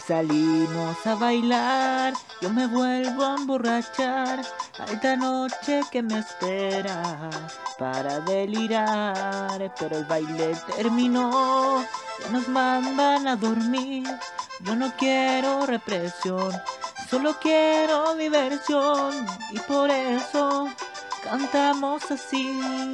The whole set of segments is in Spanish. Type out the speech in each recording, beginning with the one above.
Salimos a bailar, yo me vuelvo a emborrachar. Esta noche que me espera para delirar. Pero el baile terminó, ya nos mandan a dormir. Yo no quiero represión, solo quiero diversión. Y por eso cantamos así.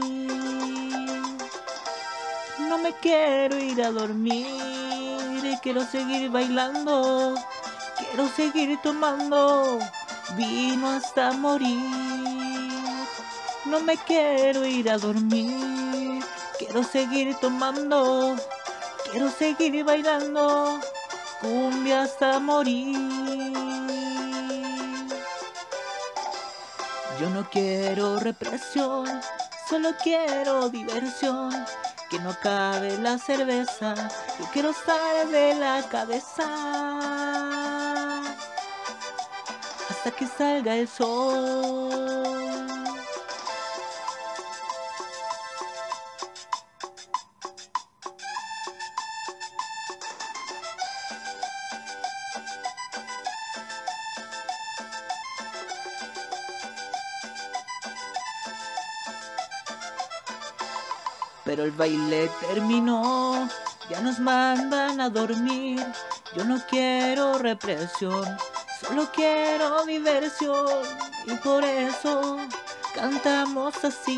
No me quiero ir a dormir, quiero seguir bailando, quiero seguir tomando vino hasta morir. No me quiero ir a dormir, quiero seguir tomando, quiero seguir bailando cumbia hasta morir. Yo no quiero represión, solo quiero diversión. Que no acabe la cerveza, yo quiero estar de la cabeza hasta que salga el sol. Pero el baile terminó, ya nos mandan a dormir. Yo no quiero represión, solo quiero diversión. Y por eso cantamos así.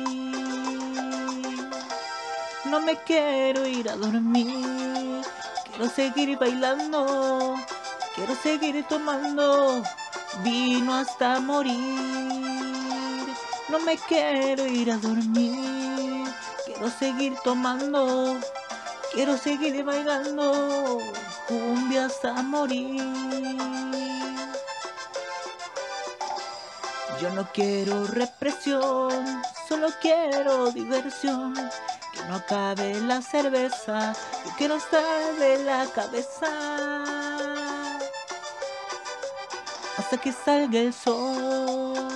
No me quiero ir a dormir, quiero seguir bailando, quiero seguir tomando vino hasta morir. No me quiero ir a dormir, quiero seguir tomando, quiero seguir bailando cumbia hasta morir. Yo no quiero represión, solo quiero diversión. Que no acabe la cerveza, yo quiero estar de la cabeza hasta que salga el sol.